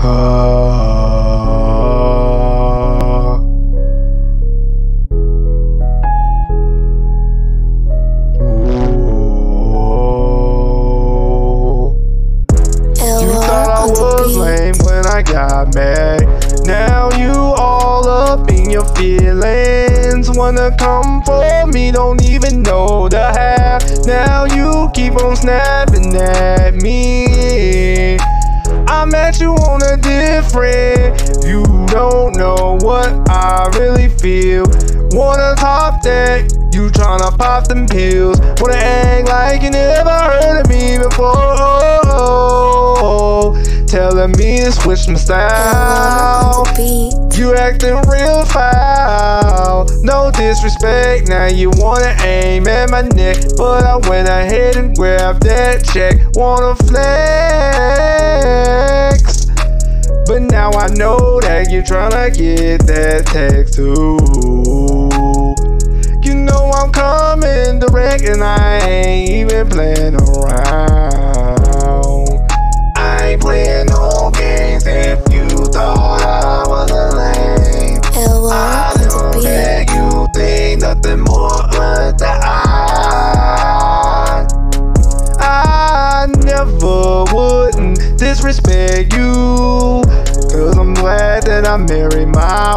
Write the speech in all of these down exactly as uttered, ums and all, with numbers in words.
Ah. Ooh. You thought I was lame when I got mad. Now you all up in your feelings. Wanna come for me, don't even know the half. Now you keep on snapping at me. I'm at you on a different. You don't know what I really feel. Wanna top that, you tryna pop them pills. Wanna act like you never heard of me before. Telling me to switch my style. You acting real foul. No disrespect, now you wanna aim at my neck, but I went ahead and grabbed that check. Wanna flex, but now I know that you're tryna get that text too. You know I'm coming direct and I ain't even playing around. I ain't playing no games if you thought I was a lame. I know that you think nothing more but that I I never wouldn't disrespect you, cause I'm glad that I married my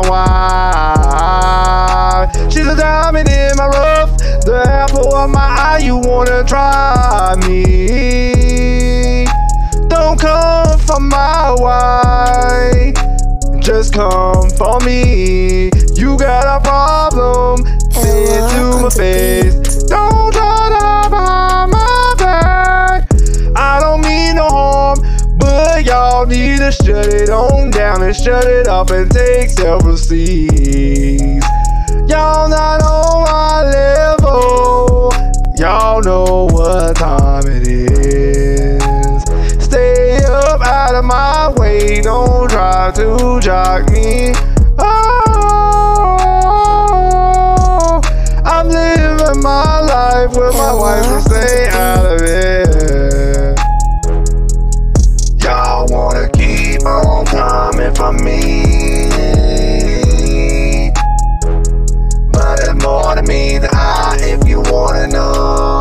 wife. She's a diamond in my rough, the apple of my eye. You wanna try me? Don't come for my wife, just come for me. You got a problem, say it to my face. Don't try to hide my back. I don't mean no harm, but y'all need to shut it on down and shut it up and take several seats. Y'all not on my level, y'all know what time it is. Stay up out of my way, don't try to jock me. Oh, I'm living my life with my wife and stay out of it. Y'all wanna keep on coming for me, but it's more to me than I, if you wanna know.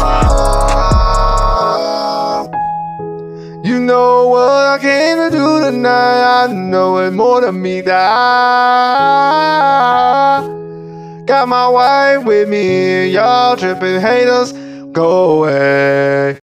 You know what I came to do tonight. I know it's more to me than I got my wife with me. Y'all tripping haters, go away.